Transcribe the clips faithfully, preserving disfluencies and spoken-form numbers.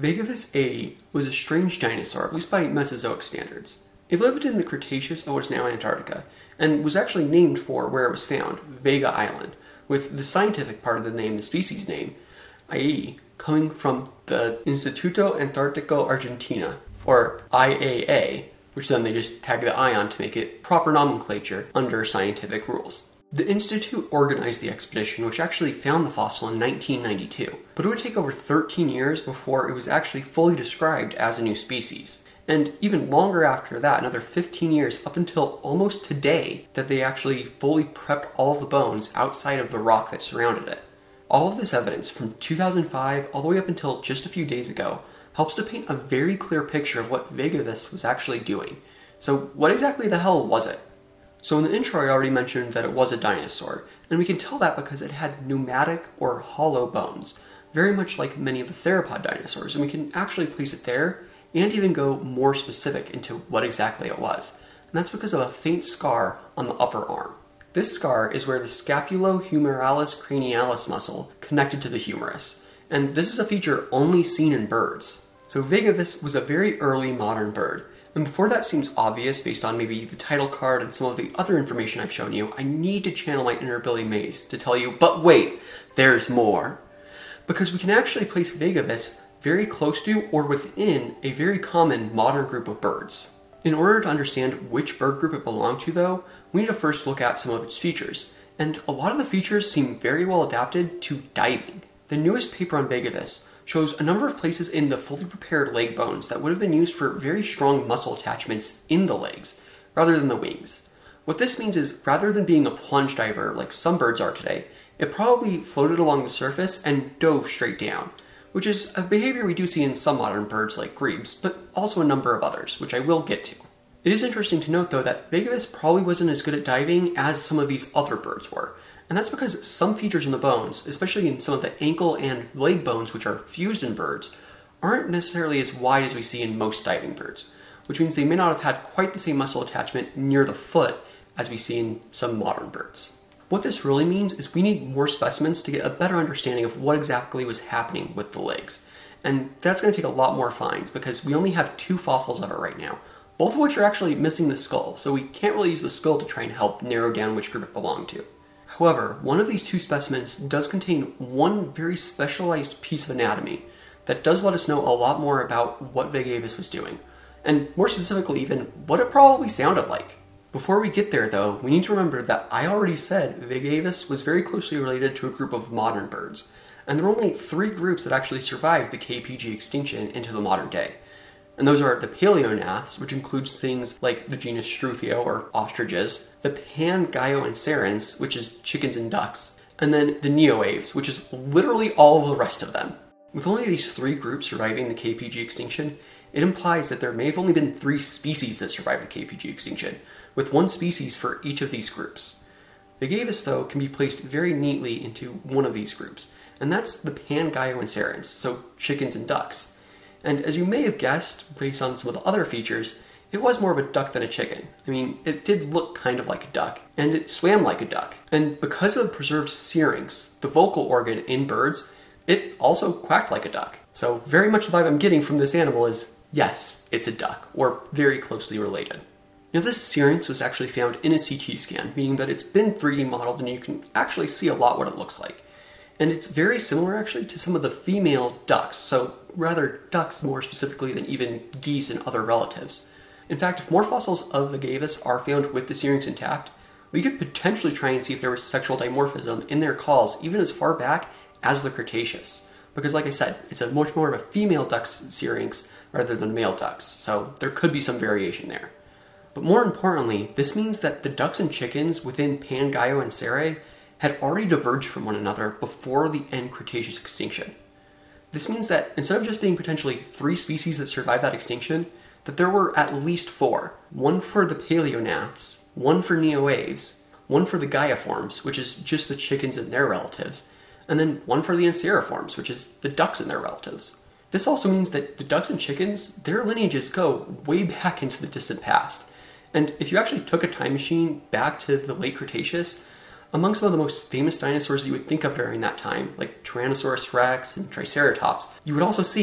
Vegavis E D G E was a strange dinosaur, at least by Mesozoic standards. It lived in the Cretaceous of what is now Antarctica, and was actually named for where it was found, Vega Island, with the scientific part of the name, the species name, that is, coming from the Instituto Antartico Argentina, or I A A, which then they just tag the I on to make it proper nomenclature under scientific rules. The Institute organized the expedition, which actually found the fossil in nineteen ninety-two, but it would take over thirteen years before it was actually fully described as a new species. And even longer after that, another fifteen years, up until almost today, that they actually fully prepped all of the bones outside of the rock that surrounded it. All of this evidence, from two thousand five all the way up until just a few days ago, helps to paint a very clear picture of what Vegavis was actually doing. So what exactly the hell was it? So in the intro I already mentioned that it was a dinosaur, and we can tell that because it had pneumatic or hollow bones, very much like many of the theropod dinosaurs, and we can actually place it there and even go more specific into what exactly it was. And that's because of a faint scar on the upper arm. This scar is where the scapulohumerales cranialis muscle connected to the humerus, and this is a feature only seen in birds. So Vegavis was a very early modern bird, and before that seems obvious based on maybe the title card and some of the other information I've shown you, I need to channel my inner Billy Mays to tell you, but wait, there's more. Because we can actually place Vegavis very close to or within a very common modern group of birds. In order to understand which bird group it belonged to though, we need to first look at some of its features, and a lot of the features seem very well adapted to diving. The newest paper on Vegavis shows a number of places in the fully prepared leg bones that would have been used for very strong muscle attachments in the legs, rather than the wings. What this means is, rather than being a plunge diver like some birds are today, it probably floated along the surface and dove straight down, which is a behavior we do see in some modern birds like grebes, but also a number of others, which I will get to. It is interesting to note though that Vegavis probably wasn't as good at diving as some of these other birds were. And that's because some features in the bones, especially in some of the ankle and leg bones which are fused in birds, aren't necessarily as wide as we see in most diving birds, which means they may not have had quite the same muscle attachment near the foot as we see in some modern birds. What this really means is we need more specimens to get a better understanding of what exactly was happening with the legs. And that's going to take a lot more finds because we only have two fossils of it right now, both of which are actually missing the skull, so we can't really use the skull to try and help narrow down which group it belonged to. However, one of these two specimens does contain one very specialized piece of anatomy that does let us know a lot more about what Vegavis was doing, and more specifically even what it probably sounded like. Before we get there though, we need to remember that I already said Vegavis was very closely related to a group of modern birds, and there are only three groups that actually survived the K P G extinction into the modern day. And those are the paleognaths, which includes things like the genus Struthio, or ostriches, the Pangioencerans, which is chickens and ducks, and then the neoaves, which is literally all of the rest of them. With only these three groups surviving the K P G extinction, it implies that there may have only been three species that survived the K P G extinction, with one species for each of these groups. Vegavis, though, can be placed very neatly into one of these groups, and that's the Pangioencerans, so chickens and ducks. And as you may have guessed, based on some of the other features, it was more of a duck than a chicken. I mean, it did look kind of like a duck, and it swam like a duck. And because of preserved syrinx, the vocal organ in birds, it also quacked like a duck. So very much the vibe I'm getting from this animal is, yes, it's a duck, or very closely related. Now this syrinx was actually found in a C T scan, meaning that it's been three D modeled and you can actually see a lot what it looks like. And it's very similar actually to some of the female ducks, so rather ducks more specifically than even geese and other relatives. In fact, if more fossils of Vegavis are found with the syrinx intact, we could potentially try and see if there was sexual dimorphism in their calls even as far back as the Cretaceous. Because like I said, it's a much more of a female duck's syrinx rather than male ducks, so there could be some variation there. But more importantly, this means that the ducks and chickens within Pangioencerae had already diverged from one another before the end Cretaceous extinction. This means that instead of just being potentially three species that survived that extinction, that there were at least four. One for the paleognaths, one for neoaves, one for the gaiaforms, which is just the chickens and their relatives, and then one for the enceriforms, which is the ducks and their relatives. This also means that the ducks and chickens, their lineages go way back into the distant past. And if you actually took a time machine back to the late Cretaceous, among some of the most famous dinosaurs you would think of during that time, like Tyrannosaurus rex and Triceratops, you would also see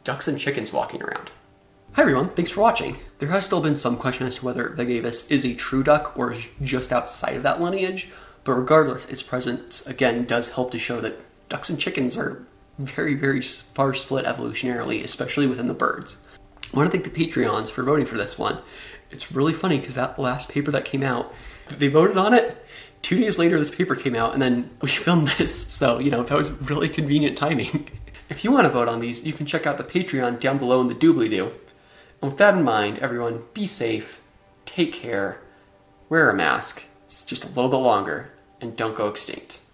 ducks and chickens walking around. Hi everyone, thanks for watching. There has still been some question as to whether Vegavis is a true duck or is just outside of that lineage, but regardless, its presence again does help to show that ducks and chickens are very, very far split evolutionarily, especially within the birds. I want to thank the Patreons for voting for this one. It's really funny because that last paper that came out, they voted on it. Two days later, this paper came out, and then we filmed this. So, you know, that was really convenient timing. If you want to vote on these, you can check out the Patreon down below in the doobly-doo. And with that in mind, everyone, be safe, take care, wear a mask, it's just a little bit longer, and don't go extinct.